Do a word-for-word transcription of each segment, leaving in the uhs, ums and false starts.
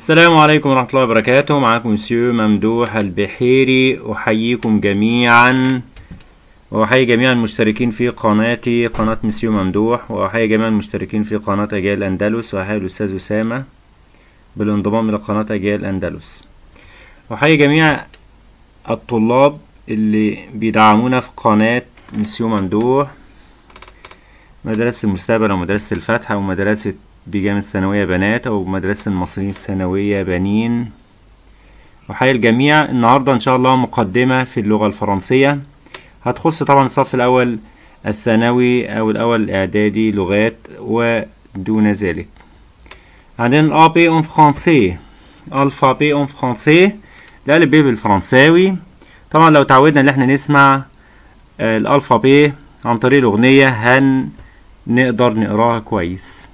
السلام عليكم ورحمة الله وبركاته. معكم مسيو ممدوح البحيري. أحييكم جميعا وأحيي جميع المشتركين في قناتي قناة مسيو ممدوح، وأحيي جميع المشتركين في قناة أجيال أندلس، وأحيي الأستاذ أسامة بالانضمام إلى قناة أجيال أندلس. وأحيي جميع الطلاب اللي بيدعمونا في قناة مسيو ممدوح، مدرسة المستقبل ومدرسة الفتح ومدرسة بجامعة الثانوية بنات أو مدرسة المصريين الثانوية بنين. وحيا الجميع. النهاردة إن شاء الله مقدمة في اللغة الفرنسية، هتخص طبعا الصف الأول الثانوي أو الأول الإعدادي لغات ودون ذلك. عندنا الألفابي أون فرنسي، ألفابي أون فرنسي، الألف ب بالفرنساوي. طبعا لو تعودنا إن احنا نسمع الألفابي عن طريق الأغنية هنقدر نقراها كويس.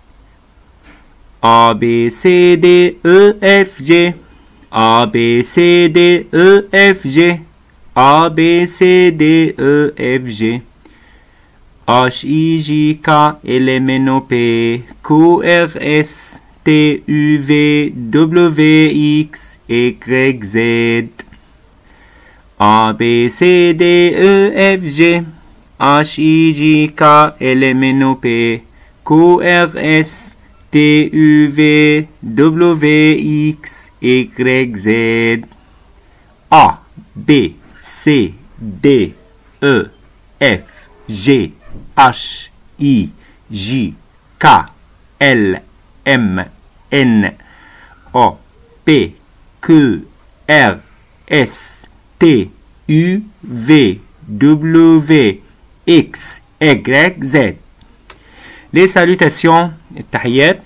A B C D E F G A B C D E F G A B C D E F G H I J K L M N O P Q R S T U V W X Y Z A B C D E F G H I J K L M N O P Q R S T U V W X Y Z A B C D E F G H I J K L M N O P Q R S T U V W X Y Z. Les salutations التحيات.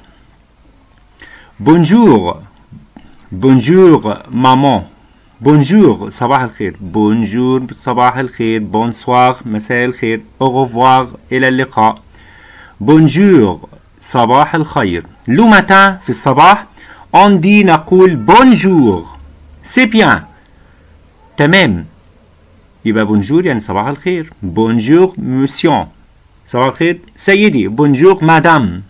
بونجور بونجور مامان، بونجور صباح الخير، بونجور صباح الخير، بونسوار مساء الخير، أوغوفوار إلى اللقاء، بونجور صباح الخير. لو ماتان في الصباح on dit نقول بونجور، سي بيان تمام، يبقى بونجور يعني صباح الخير. بونجور مسيون صباح الخير سيدي، بونجور مادام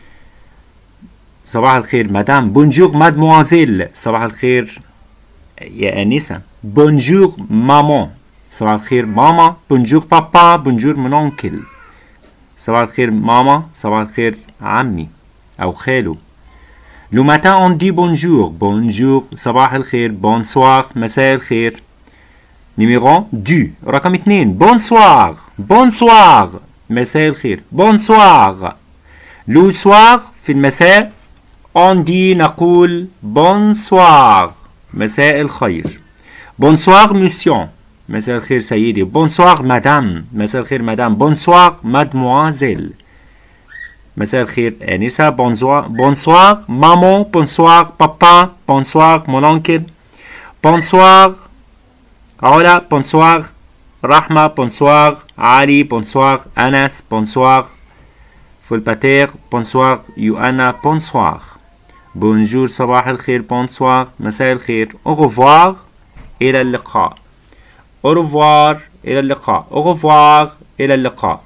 صباح الخير مدام، بونجور مادموازيل صباح الخير يا أنسة، بونجور مامان صباح الخير ماما، بونجور بابا، بونجور من أونكل صباح الخير ماما، صباح الخير عمي أو خالو. لو ماتان أون دي بونجور، بونجور صباح الخير، بونسوار مساء الخير. نيميرو دو رقم اتنين، بونسوار بونسوار مساء الخير، بونسوار. لو سوار في المساء on dit نقول bonsoir مساء الخير، bonsoir monsieur مساء الخير سيدي، bonsoir madame مساء الخير مدام، bonsoir mademoiselle مساء الخير أنسة، bonsoir bonsoir maman، bonsoir papa، bonsoir mon oncle، bonsoir علا، bonsoir رحمة، bonsoir علي، bonsoir أنس، bonsoir فولباتير، bonsoir يوأنا، bonsoir. بونجور صباح الخير، بونسوار مساء الخير، أوغوفوار إلى اللقاء، أوغوفوار إلى اللقاء، أوغوفوار إلى اللقاء.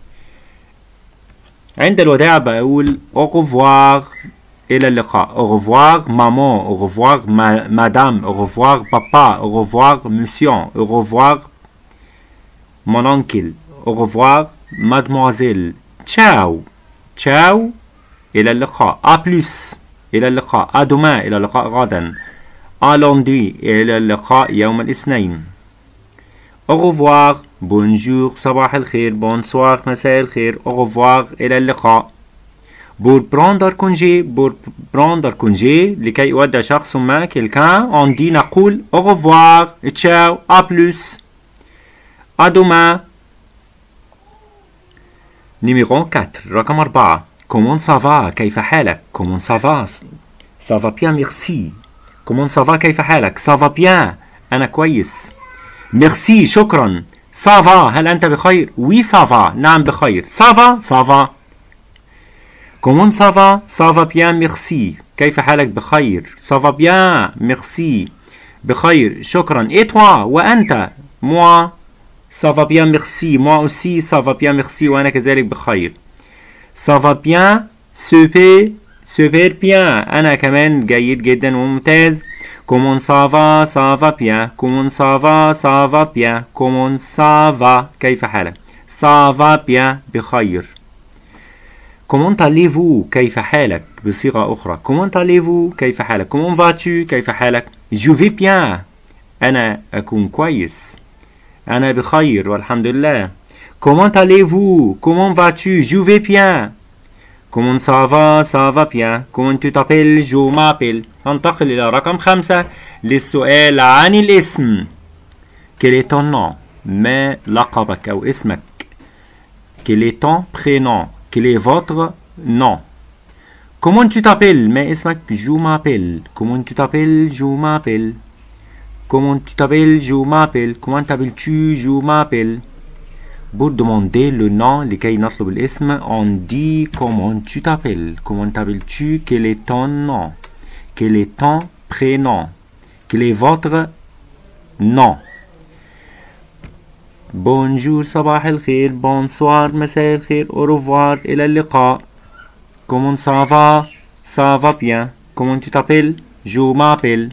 عند الوداع بقول أوغوفوار إلى اللقاء، أوغوفوار مامان، أوغوفوار مادام، أوغوفوار بابا، أوغوفوار مسيون، أوغوفوار مون أونكل، أوغوفوار مادموازيل. تشاو تشاو إلى اللقاء، أ بلوس إلى اللقاء، أدوما إلى اللقاء غدا، ألوندي إلى اللقاء يوم الاثنين. أوغوفوار بونجور صباح الخير، بونسوار مساء الخير، أوغوفوار إلى اللقاء. بور براندر كونجي، بور براندر كونجي لكي يودع شخص ما كيلكان أون دي نقول أوغوفوار تشاو أ بلوس أدوما. نيميرو أربعة رقم أربعة، كومون سافا كيف حالك، كومون سافا سافا بيان ميرسي، كومون سافا كيف حالك، سافا بيان أنا كويس، ميرسي شكرا، سافا هل أنت بخير، وي سافا نعم بخير، سافا سافا. كومون سافا سافا بيان ميرسي كيف حالك بخير، سافا بيان ميرسي بخير شكرا. إي توا وأنت، موا ça va bien merci, moi aussi ça va bien merci وأنا كذلك بخير. Ça va bien se, super bien. أنا كمان جيد جدا وممتاز. Comment ça va? Ça va bien. Comment ça va? Ça va bien. Comment ça va? كيف حالك؟ Ça va bien. بخير. Comment allez-vous? كيف حالك؟ بصيغة أخرى. Comment allez-vous? كيف حالك؟ Comment vas-tu? كيف حالك؟ Je vais bien. أنا أكون كويس. أنا بخير والحمد لله. Comment allez-vous? Comment vas-tu? Je vais bien. Comment ça va? Ça va bien. Comment tu t'appelles? Je m'appelle. هنتقل إلى رقم خمسة للسؤال عن الاسم. Quel est ton nom? ما لقبك أو اسمك؟ Quel est ton prénom? Quel est votre nom? Comment tu t'appelles? ما اسمك؟ Je m'appelle. Comment tu t'appelles? Je m'appelle. Comment tu t'appelles? Je m'appelle. Comment t'appelles-tu? Je m'appelle. Pour demander le nom لكي نطلب الاسم on dit comment tu t'appelles. Comment t'appelles-tu? Quel est ton nom? Quel est ton prénom? Quel est votre nom? Bonjour صباح الخير. Bonsoir مساء الخير. Au revoir إلى اللقاء. Comment ça va? Ça va bien. Comment tu t'appelles? Je m'appelle.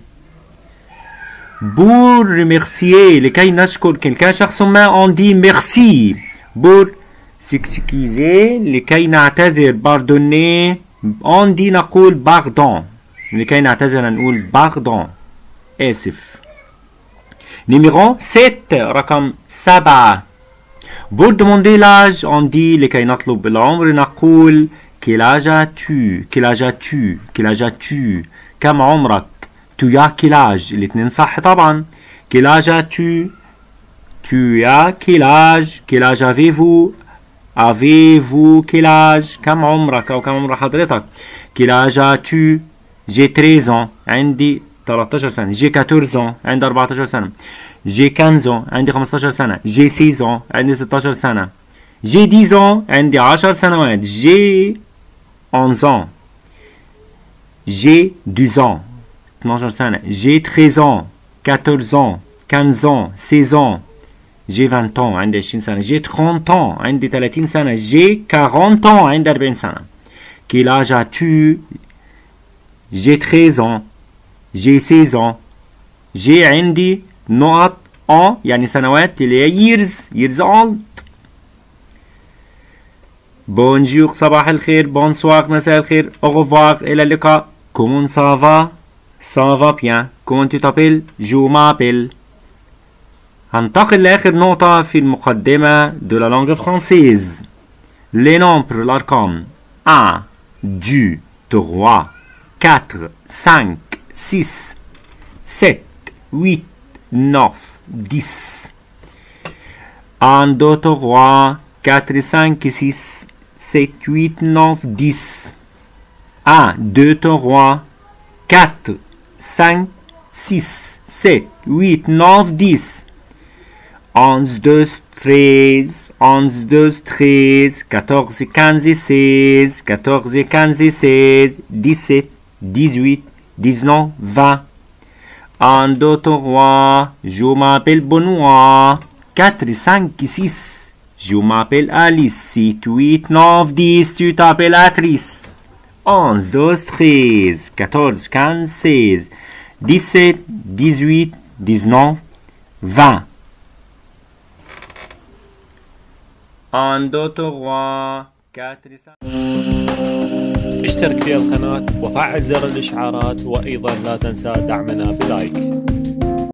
Pour remercier لكي نشكر quelqu'un شخص ما on dit merci. pour s'excuser لكي نعتذر pardonner on dit نقول pardon. لكي نعتذر نقول pardon. آسف. numéro sept رقم سبعة. pour demander l'âge on dit لكي نطلب العمر نقول quel âge as-tu? quel âge as-tu? quel âge as-tu? كم عمرك؟ tu as quel âge؟ الاثنين صح طبعا. quel âge as-tu? tu as quel âge؟ quel âge avez-vous؟ avez-vous quel âge؟ كم عمرك أو كم عمر حضرتك؟ quel âge as-tu؟ j'ai treize ans عندي ثلاثة عشر سنة. j'ai quatorze ans عندي أربعة عشر سنة. j'ai quinze ans عندي خمسة عشر سنة. j'ai seize ans عندي ستة عشر سنة. j'ai dix ans عندي عشر سنوات. j'ai onze ans. j'ai douze ans اثناشر سنة. j'ai treize ans quatorze ans quinze ans seize ans. j'ai vingt ans عندي عشرين سنة. j'ai trente ans عندي ثلاثين سنة. j'ai quarante ans عندي أربعين سنة. quel âge as-tu? j'ai treize ans. j'ai seize ans. j'ai عندي نقط ans يعني سنوات اللي هي years years old. bonjour صباح الخير. bonsoir مساء الخير. au revoir إلى اللقاء. comment ça va? ça va bien. comment tu t'appelles? je m'appelle. هنتقل لآخر نقطة في المقدمة de la langue française. les nombres الأرقام un deux trois quatre cinq six sept huit neuf dix. un deux trois quatre cinq six sept huit neuf dix. un deux trois quatre cinq six sept huit neuf dix. onze douze treize onze douze treize quatorze quinze seize quatorze quinze seize dix-sept dix-huit dix-neuf vingt. un deux trois je m'appelle Benoît. quatre cinq six je m'appelle Alice. sept huit neuf dix tu t'appelles Atrice. onze douze treize quatorze quinze seize dix-sept dix-huit dix-neuf vingt. un deux trois quatre cinq. اشترك في القناة وفعل زر الإشعارات، وأيضا لا تنسى دعمنا بلايك.